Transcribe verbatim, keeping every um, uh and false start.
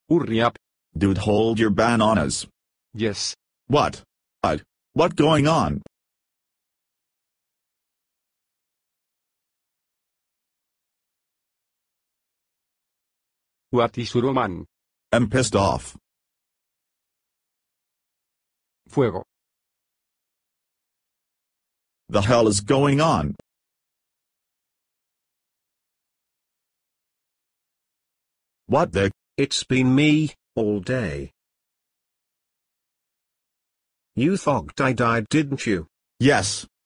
Hurry up. Dude, hold your bananas. Yes. What? What? What going on? What is Roman? I'm pissed off. Fuego. The hell is going on? What the? It's been me, all day. You thought I died, didn't you? Yes,